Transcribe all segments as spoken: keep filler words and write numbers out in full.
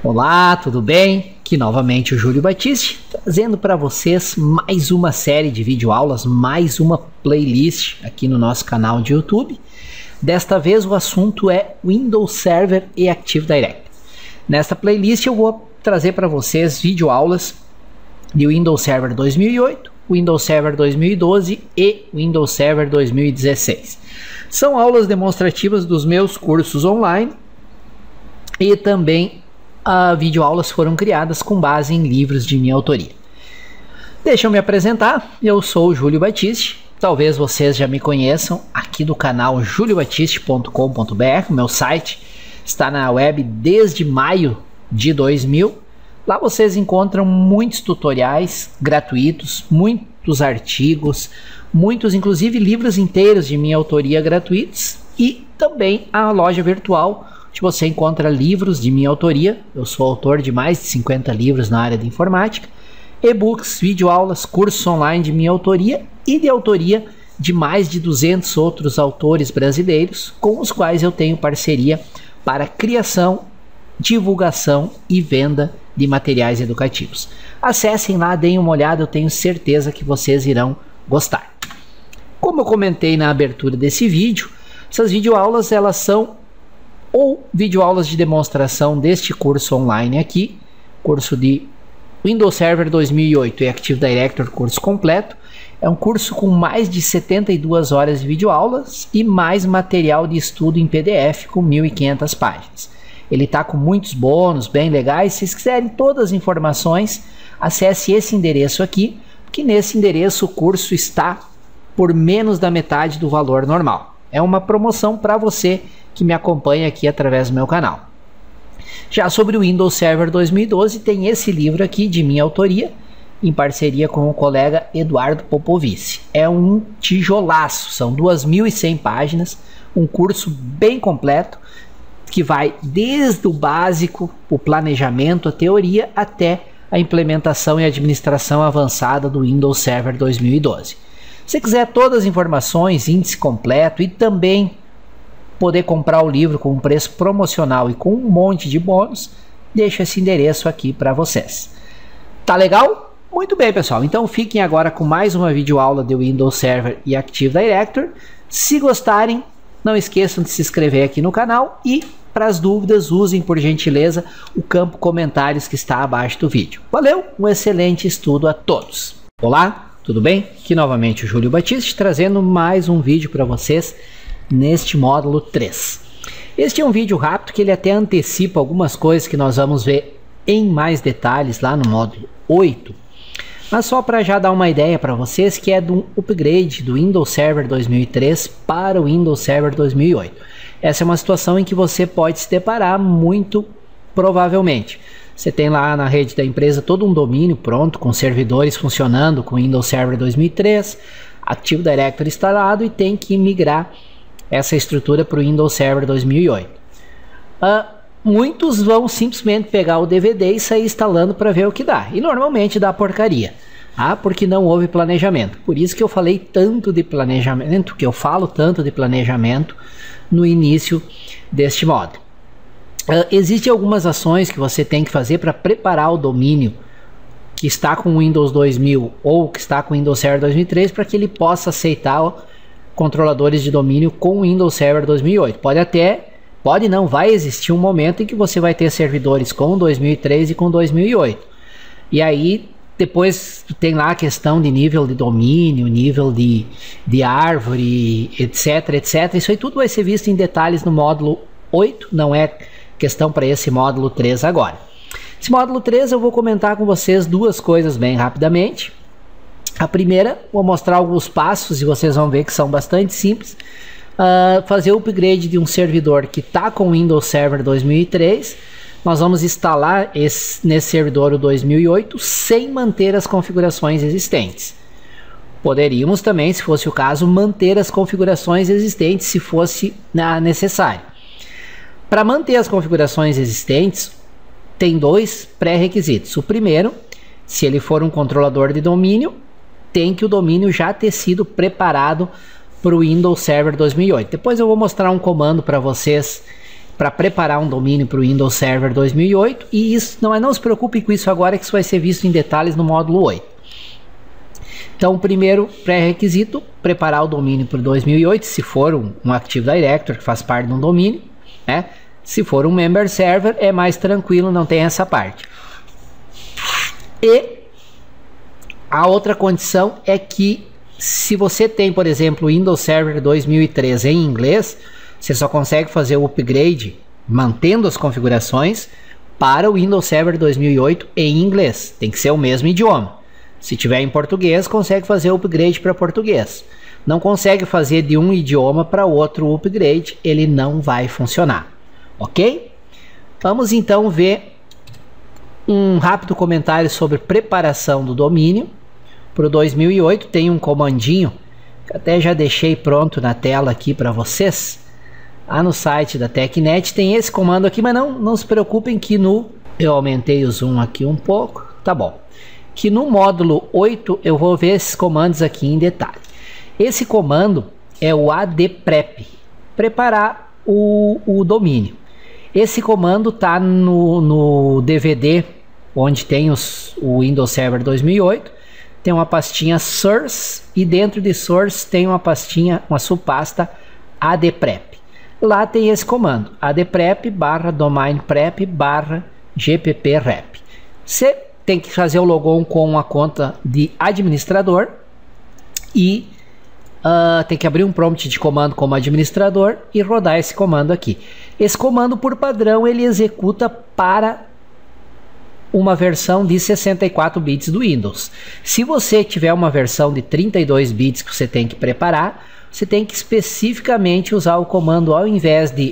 Olá, tudo bem? Aqui novamente o Júlio Batiste, trazendo para vocês mais uma série de videoaulas, mais uma playlist aqui no nosso canal de YouTube. Desta vez o assunto é Windows Server e Active Directory. Nesta playlist eu vou trazer para vocês videoaulas de Windows Server dois mil e oito, Windows Server dois mil e doze e Windows Server dois mil e dezesseis. São aulas demonstrativas dos meus cursos online e também as videoaulas foram criadas com base em livros de minha autoria. Deixa eu me apresentar, eu sou o Júlio Batiste, talvez vocês já me conheçam aqui do canal julio batiste ponto com ponto br, meu site está na web desde maio de dois mil. Lá vocês encontram muitos tutoriais gratuitos, muitos artigos, muitos inclusive livros inteiros de minha autoria gratuitos e também a loja virtual onde você encontra livros de minha autoria. Eu sou autor de mais de cinquenta livros na área de informática, e-books, videoaulas, cursos online de minha autoria e de autoria de mais de duzentos outros autores brasileiros com os quais eu tenho parceria para criação, divulgação e venda de materiais educativos. Acessem lá, deem uma olhada, eu tenho certeza que vocês irão gostar. Como eu comentei na abertura desse vídeo, essas videoaulas elas são ou videoaulas de demonstração deste curso online aqui, curso de Windows Server dois mil e oito e Active Directory, curso completo. É um curso com mais de setenta e duas horas de videoaulas e mais material de estudo em P D F com mil e quinhentas páginas. Ele está com muitos bônus bem legais. Se vocês quiserem todas as informações, acesse esse endereço aqui, que nesse endereço o curso está por menos da metade do valor normal. É uma promoção para você que me acompanha aqui através do meu canal. Já sobre o Windows Server dois mil e doze, tem esse livro aqui de minha autoria, em parceria com o colega Eduardo Popovici. É um tijolaço, são duas mil e cem páginas, um curso bem completo, que vai desde o básico, o planejamento, a teoria, até a implementação e administração avançada do Windows Server dois mil e doze. Se você quiser todas as informações, índice completo e também poder comprar o livro com um preço promocional e com um monte de bônus, deixo esse endereço aqui para vocês. Tá legal? Muito bem, pessoal. Então fiquem agora com mais uma videoaula de Windows Server e Active Directory. Se gostarem, não esqueçam de se inscrever aqui no canal e, para as dúvidas, usem por gentileza o campo comentários que está abaixo do vídeo. Valeu, um excelente estudo a todos. Olá, tudo bem? Aqui novamente o Júlio Batiste trazendo mais um vídeo para vocês neste módulo três. Este é um vídeo rápido que ele até antecipa algumas coisas que nós vamos ver em mais detalhes lá no módulo oito. Mas só para já dar uma ideia para vocês que é do upgrade do Windows Server dois mil e três para o Windows Server dois mil e oito. Essa é uma situação em que você pode se deparar muito provavelmente. Você tem lá na rede da empresa todo um domínio pronto, com servidores funcionando com Windows Server dois mil e três, Active Directory instalado e tem que migrar essa estrutura para o Windows Server dois mil e oito. Uh, muitos vão simplesmente pegar o D V D e sair instalando para ver o que dá. E normalmente dá porcaria. Ah, porque não houve planejamento. Por isso que eu falei tanto de planejamento, que eu falo tanto de planejamento no início deste módulo. Uh, existem algumas ações que você tem que fazer para preparar o domínio que está com o Windows dois mil ou que está com o Windows Server dois mil e três para que ele possa aceitar o controladores de domínio com o Windows Server dois mil e oito. Pode até, pode não, vai existir um momento em que você vai ter servidores com dois mil e três e com dois mil e oito. E aí depois tem lá a questão de nível de domínio, nível de, de árvore, etc, etc. Isso aí tudo vai ser visto em detalhes no módulo oito, não é questão para esse módulo três agora. Esse módulo três eu vou comentar com vocês duas coisas bem rapidamente. A primeira, vou mostrar alguns passos e vocês vão ver que são bastante simples. Uh, fazer o upgrade de um servidor que está com o Windows Server dois mil e três. Nós vamos instalar esse, nesse servidor o dois mil e oito sem manter as configurações existentes. Poderíamos também, se fosse o caso, manter as configurações existentes se fosse uh, necessário. Para manter as configurações existentes, tem dois pré-requisitos. O primeiro, se ele for um controlador de domínio, tem que o domínio já ter sido preparado para o Windows Server dois mil e oito. Depois eu vou mostrar um comando para vocês para preparar um domínio para o Windows Server dois mil e oito, e isso não, não se preocupe com isso agora, que isso vai ser visto em detalhes no módulo oito. Então, o primeiro pré-requisito, preparar o domínio para o dois mil e oito, se for um, um Active Directory, que faz parte de um domínio, né? Se for um Member Server, é mais tranquilo, não tem essa parte. E a outra condição é que, se você tem, por exemplo, o Windows Server dois mil e três em inglês, você só consegue fazer o upgrade mantendo as configurações para o Windows Server dois mil e oito em inglês. Tem que ser o mesmo idioma. Se tiver em português, consegue fazer o upgrade para português. Não consegue fazer de um idioma para outro upgrade, ele não vai funcionar. Ok? Vamos então ver um rápido comentário sobre preparação do domínio. Para o dois mil e oito tem um comandinho, que até já deixei pronto na tela aqui para vocês. Lá no site da TecNet tem esse comando aqui, mas não, não se preocupem que no... Eu aumentei o zoom aqui um pouco, tá bom. Que no módulo oito eu vou ver esses comandos aqui em detalhe. Esse comando é o adprep, preparar o, o domínio. Esse comando tá no, no D V D, onde tem os, o Windows Server dois mil e oito. Tem uma pastinha source e dentro de source tem uma pastinha, uma subpasta adprep. Lá tem esse comando, adprep barra domain prep barra gpprep. Você tem que fazer o logon com a conta de administrador e uh, tem que abrir um prompt de comando como administrador e rodar esse comando aqui. Esse comando, por padrão, ele executa para uma versão de sessenta e quatro bits do Windows. Se você tiver uma versão de trinta e dois bits que você tem que preparar, você tem que especificamente usar o comando, ao invés de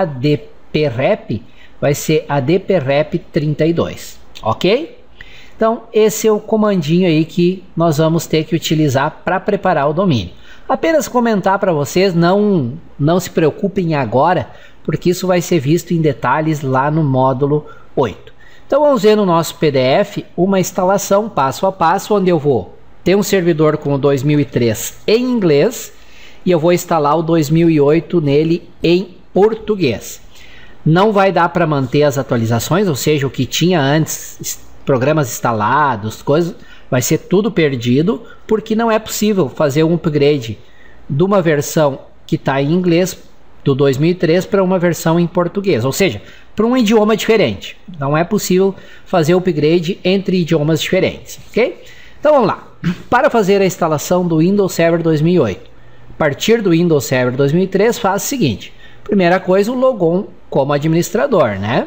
adprep, vai ser adprep trinta e dois, ok? Então, esse é o comandinho aí que nós vamos ter que utilizar para preparar o domínio. Apenas comentar para vocês, não, não se preocupem agora, porque isso vai ser visto em detalhes lá no módulo oito. Então, vamos ver no nosso P D F uma instalação passo a passo, onde eu vou ter um servidor com o dois mil e três em inglês e eu vou instalar o dois mil e oito nele em português. Não vai dar para manter as atualizações, ou seja, o que tinha antes, programas instalados, coisas, vai ser tudo perdido, porque não é possível fazer um upgrade de uma versão que está em inglês do dois mil e três para uma versão em português, ou seja, para um idioma diferente. Não é possível fazer upgrade entre idiomas diferentes, ok? Então vamos lá. Para fazer a instalação do Windows Server dois mil e oito, a partir do Windows Server dois mil e três, faz o seguinte. Primeira coisa, o logon como administrador, né?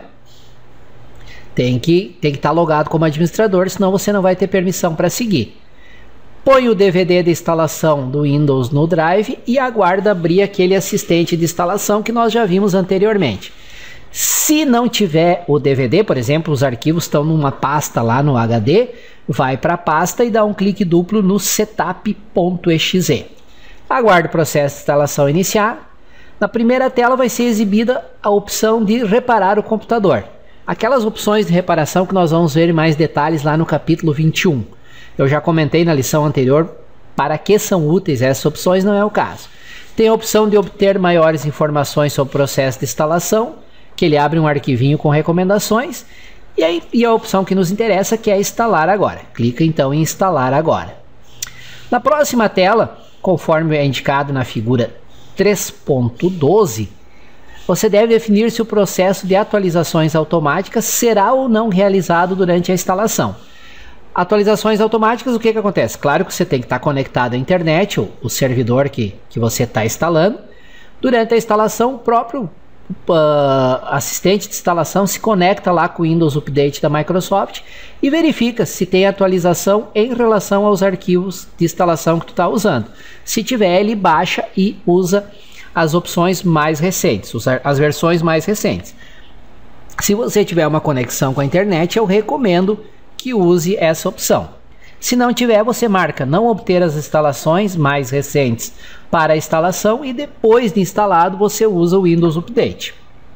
Tem que tem que estar logado como administrador, senão você não vai ter permissão para seguir. Põe o D V D de instalação do Windows no Drive e aguarda abrir aquele assistente de instalação que nós já vimos anteriormente. Se não tiver o D V D, por exemplo, os arquivos estão numa pasta lá no H D, vai para a pasta e dá um clique duplo no setup.exe. Aguarde o processo de instalação iniciar. Na primeira tela vai ser exibida a opção de reparar o computador. Aquelas opções de reparação que nós vamos ver em mais detalhes lá no capítulo vinte e um. Eu já comentei na lição anterior para que são úteis essas opções, não é o caso. Tem a opção de obter maiores informações sobre o processo de instalação, que ele abre um arquivinho com recomendações, e, aí, e a opção que nos interessa, que é instalar agora. Clica então em instalar agora. Na próxima tela, conforme é indicado na figura três ponto doze, você deve definir se o processo de atualizações automáticas será ou não realizado durante a instalação. Atualizações automáticas, o que que acontece? Claro que você tem que estar conectado à internet, o, o servidor que, que você está instalando. Durante a instalação, o próprio uh, assistente de instalação se conecta lá com o Windows Update da Microsoft e verifica se tem atualização em relação aos arquivos de instalação que tu está usando. Se tiver, ele baixa e usa as opções mais recentes, as versões mais recentes. Se você tiver uma conexão com a internet, eu recomendo que use essa opção. Se não tiver, você marca não obter as instalações mais recentes para a instalação e depois de instalado você usa o Windows Update.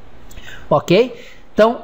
Ok? Então,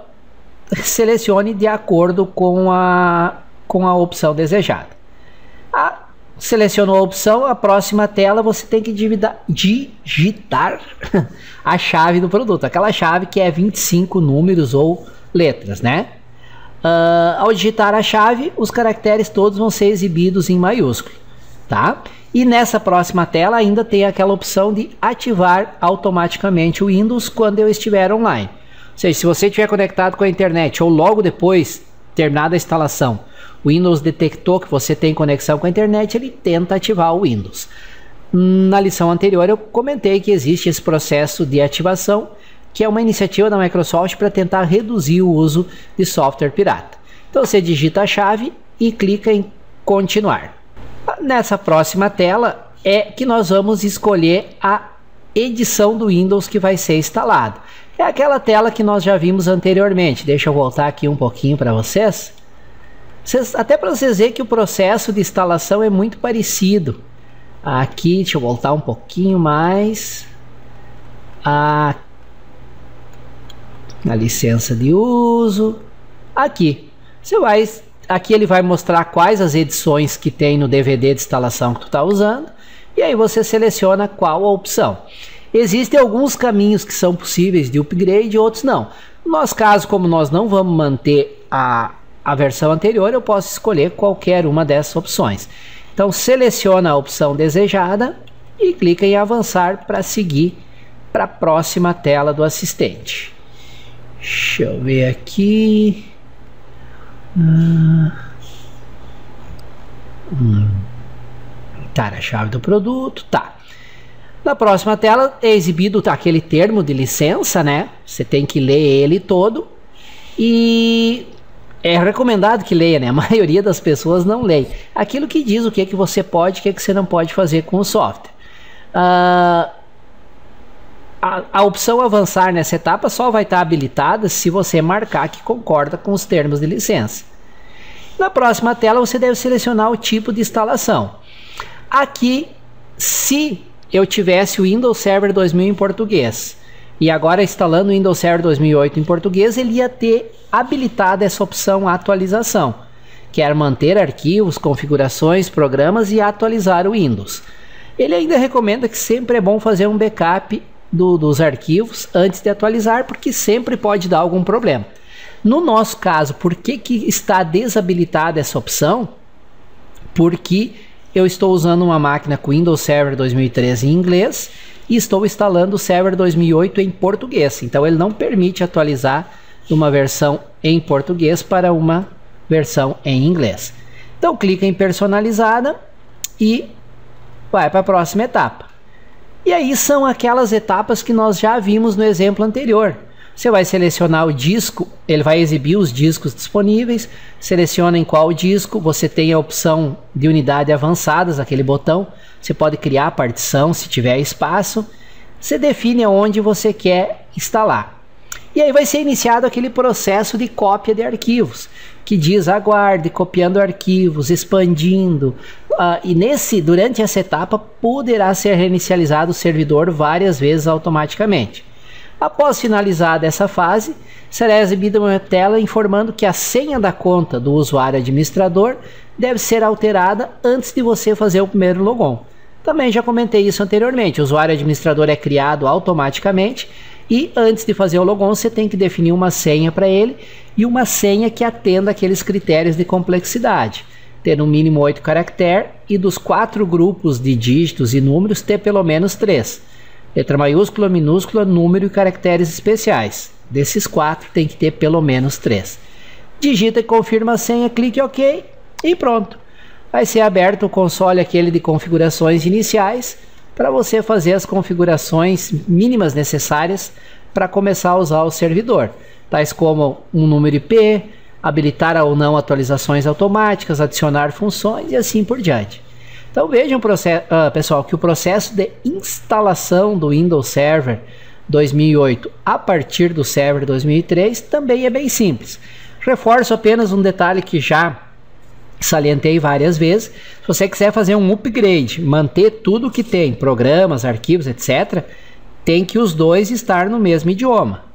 selecione de acordo com a, com a opção desejada. A selecionou a opção, a próxima tela você tem que digitar, digitar a chave do produto, aquela chave que é vinte e cinco números ou letras, né? Uh, ao digitar a chave, os caracteres todos vão ser exibidos em maiúsculo, tá? E nessa próxima tela ainda tem aquela opção de ativar automaticamente o Windows quando eu estiver online. Ou seja, se você estiver conectado com a internet ou logo depois, terminada a instalação, o Windows detectou que você tem conexão com a internet, ele tenta ativar o Windows. Na lição anterior eu comentei que existe esse processo de ativação, que é uma iniciativa da Microsoft para tentar reduzir o uso de software pirata. Então você digita a chave e clica em continuar. Nessa próxima tela é que nós vamos escolher a edição do Windows que vai ser instalado. É aquela tela que nós já vimos anteriormente. Deixa eu voltar aqui um pouquinho para vocês. Vocês, até para vocês verem que o processo de instalação é muito parecido. Aqui, deixa eu voltar um pouquinho mais. A, a licença de uso. Aqui. Você vai, aqui ele vai mostrar quais as edições que tem no D V D de instalação que tu está usando. E aí você seleciona qual a opção. Existem alguns caminhos que são possíveis de upgrade e outros não. No nosso caso, como nós não vamos manter a a versão anterior, eu posso escolher qualquer uma dessas opções. Então seleciona a opção desejada e clica em avançar para seguir para a próxima tela do assistente. Deixa eu ver aqui. Hum. Hum. Tá, a chave do produto, tá. Na próxima tela é exibido tá, aquele termo de licença, né? Você tem que ler ele todo e é recomendado que leia, né? A maioria das pessoas não lê. Aquilo que diz o que é que você pode e o que é que você não pode fazer com o software. Uh, a, a opção avançar nessa etapa só vai estar habilitada se você marcar que concorda com os termos de licença. Na próxima tela você deve selecionar o tipo de instalação. Aqui, se eu tivesse o Windows Server dois mil em português e agora instalando o Windows Server dois mil e oito em português, ele ia ter habilitada essa opção atualização, que é manter arquivos, configurações, programas e atualizar o Windows. Ele ainda recomenda que sempre é bom fazer um backup do, dos arquivos antes de atualizar, porque sempre pode dar algum problema. No nosso caso, por que que está desabilitada essa opção? Porque eu estou usando uma máquina com Windows Server dois mil e treze em inglês e estou instalando o Server dois mil e oito em português. Então ele não permite atualizar de uma versão em português para uma versão em inglês. Então clica em personalizada e vai para a próxima etapa. E aí são aquelas etapas que nós já vimos no exemplo anterior. Você vai selecionar o disco, ele vai exibir os discos disponíveis, seleciona em qual disco, você tem a opção de unidade avançadas, aquele botão, você pode criar a partição se tiver espaço, você define aonde você quer instalar. E aí vai ser iniciado aquele processo de cópia de arquivos, que diz aguarde, copiando arquivos, expandindo, uh, e nesse, durante essa etapa poderá ser reinicializado o servidor várias vezes automaticamente. Após finalizada essa fase, será exibida uma tela informando que a senha da conta do usuário administrador deve ser alterada antes de você fazer o primeiro logon. Também já comentei isso anteriormente, o usuário administrador é criado automaticamente e antes de fazer o logon você tem que definir uma senha para ele e uma senha que atenda aqueles critérios de complexidade, ter no mínimo oito caracteres e dos quatro grupos de dígitos e números ter pelo menos três. Letra maiúscula, minúscula, número e caracteres especiais. Desses quatro tem que ter pelo menos três. Digita e confirma a senha, clique OK e pronto. Vai ser aberto o console aquele de configurações iniciais para você fazer as configurações mínimas necessárias para começar a usar o servidor. Tais como um número I P, habilitar ou não atualizações automáticas, adicionar funções e assim por diante. Então vejam, uh, pessoal, que o processo de instalação do Windows Server dois mil e oito a partir do Server dois mil e três também é bem simples. Reforço apenas um detalhe que já salientei várias vezes. Se você quiser fazer um upgrade, manter tudo que tem, programas, arquivos, etcétera, tem que os dois estar no mesmo idioma.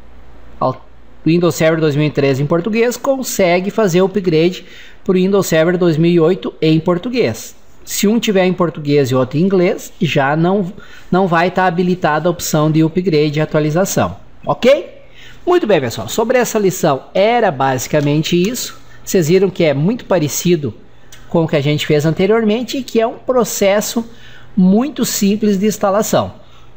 O Windows Server dois mil e treze em português consegue fazer o upgrade para o Windows Server dois mil e oito em português. Se um tiver em português e outro em inglês, já não, não vai estar habilitada a opção de upgrade e atualização, ok? Muito bem, pessoal, sobre essa lição era basicamente isso. Vocês viram que é muito parecido com o que a gente fez anteriormente e que é um processo muito simples de instalação.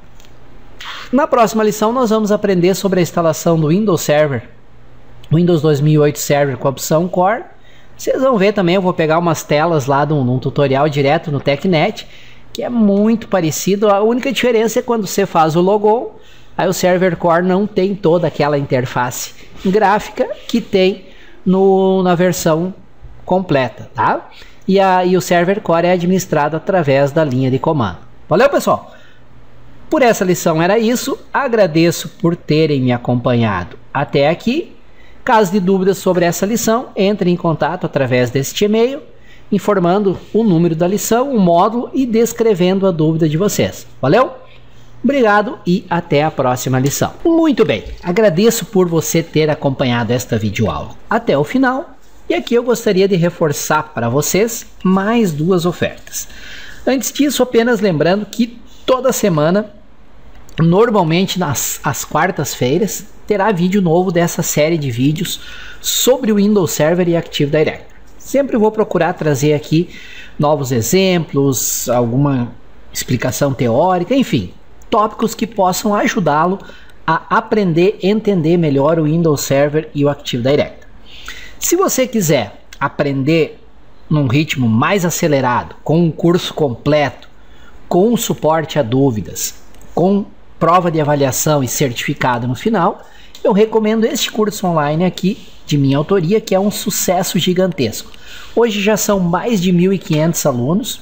Na próxima lição nós vamos aprender sobre a instalação do Windows Server, Windows dois mil e oito Server com a opção Core. Vocês vão ver também, eu vou pegar umas telas lá de um, de um tutorial direto no TechNet, que é muito parecido. A única diferença é quando você faz o logon, aí o Server Core não tem toda aquela interface gráfica que tem no, na versão completa, tá? E, a, e o Server Core é administrado através da linha de comando. Valeu, pessoal? Por essa lição era isso. Agradeço por terem me acompanhado até aqui. Caso de dúvidas sobre essa lição, entre em contato através deste e-mail, informando o número da lição, o módulo e descrevendo a dúvida de vocês. Valeu? Obrigado e até a próxima lição. Muito bem, agradeço por você ter acompanhado esta videoaula até o final. E aqui eu gostaria de reforçar para vocês mais duas ofertas. Antes disso, apenas lembrando que toda semana, normalmente nas às quartas-feiras, terá vídeo novo dessa série de vídeos sobre o Windows Server e Active Directory. Sempre vou procurar trazer aqui novos exemplos, alguma explicação teórica, enfim, tópicos que possam ajudá-lo a aprender e entender melhor o Windows Server e o Active Directory. Se você quiser aprender num ritmo mais acelerado, com um curso completo, com suporte a dúvidas, com prova de avaliação e certificado no final, eu recomendo este curso online aqui, de minha autoria, que é um sucesso gigantesco. Hoje já são mais de mil e quinhentos alunos.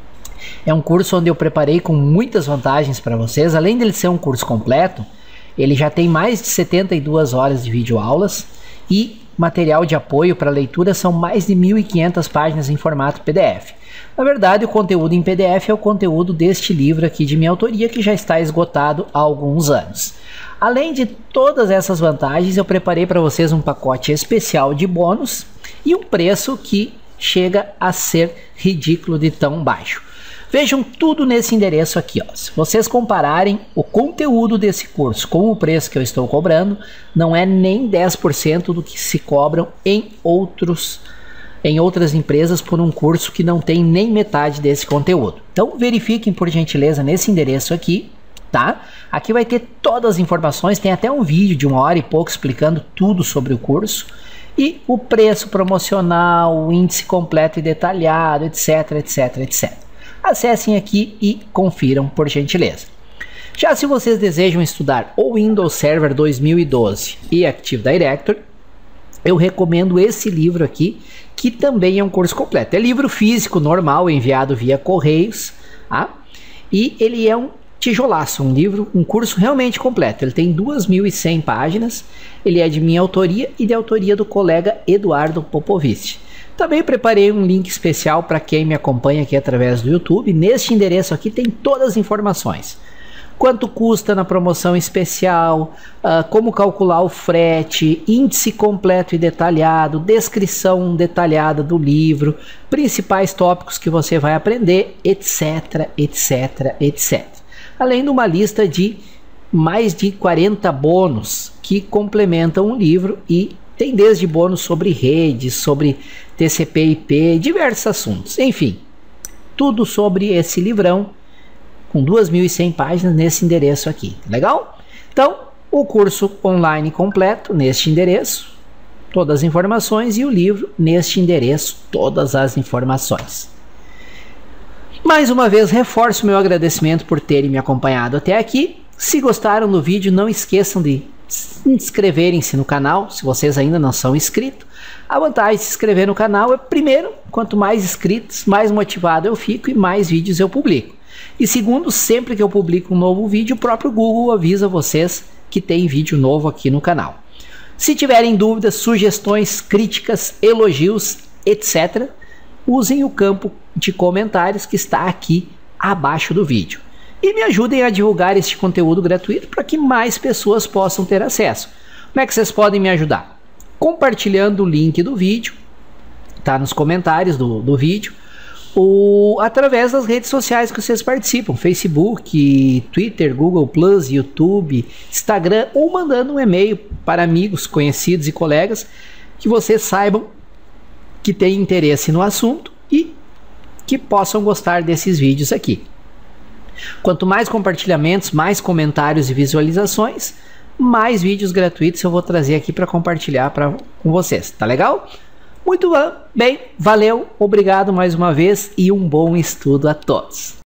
É um curso onde eu preparei com muitas vantagens para vocês. Além dele ser um curso completo, ele já tem mais de setenta e duas horas de videoaulas e material de apoio para leitura são mais de mil e quinhentas páginas em formato P D F. Na verdade, o conteúdo em P D F é o conteúdo deste livro aqui de minha autoria, que já está esgotado há alguns anos. Além de todas essas vantagens, eu preparei para vocês um pacote especial de bônus e um preço que chega a ser ridículo de tão baixo. Vejam tudo nesse endereço aqui, ó. Se vocês compararem o conteúdo desse curso com o preço que eu estou cobrando, não é nem dez por cento do que se cobram em outros em outras empresas por um curso que não tem nem metade desse conteúdo. Então verifiquem por gentileza nesse endereço aqui, tá? Aqui vai ter todas as informações, tem até um vídeo de uma hora e pouco explicando tudo sobre o curso e o preço promocional, o índice completo e detalhado, etc, etc, etcétera. Acessem aqui e confiram por gentileza. Já se vocês desejam estudar o Windows Server dois mil e doze e Active Directory, eu recomendo esse livro aqui, que também é um curso completo. É livro físico normal, enviado via correios, tá? E ele é um tijolaço, um livro, um curso realmente completo. Ele tem duas mil e cem páginas, ele é de minha autoria e de autoria do colega Eduardo Popovich. Também preparei um link especial para quem me acompanha aqui através do YouTube. Neste endereço aqui tem todas as informações. Quanto custa na promoção especial, uh, como calcular o frete, índice completo e detalhado, descrição detalhada do livro, principais tópicos que você vai aprender, etc, etc, etcétera. Além de uma lista de mais de quarenta bônus que complementam o livro e tem desde bônus sobre redes, sobre T C P I P, diversos assuntos. Enfim, tudo sobre esse livrão com duas mil e cem páginas nesse endereço aqui. Legal? Então, o curso online completo neste endereço, todas as informações, e o livro neste endereço, todas as informações. Mais uma vez, reforço meu agradecimento por terem me acompanhado até aqui. Se gostaram do vídeo, não esqueçam de inscreverem-se no canal, se vocês ainda não são inscritos. A vantagem de se inscrever no canal é, primeiro, quanto mais inscritos, mais motivado eu fico e mais vídeos eu publico. E segundo, sempre que eu publico um novo vídeo, o próprio Google avisa vocês que tem vídeo novo aqui no canal. Se tiverem dúvidas, sugestões, críticas, elogios, etcétera, usem o campo de comentários que está aqui abaixo do vídeo. E me ajudem a divulgar este conteúdo gratuito para que mais pessoas possam ter acesso. Como é que vocês podem me ajudar? Compartilhando o link do vídeo, tá nos comentários do, do vídeo, ou através das redes sociais que vocês participam, Facebook, Twitter, Google Plus, YouTube, Instagram, ou mandando um e-mail para amigos, conhecidos e colegas que vocês saibam que têm interesse no assunto e que possam gostar desses vídeos aqui. Quanto mais compartilhamentos, mais comentários e visualizações, mais vídeos gratuitos eu vou trazer aqui para compartilhar pra, com vocês, tá legal? Muito bem, valeu, obrigado mais uma vez e um bom estudo a todos.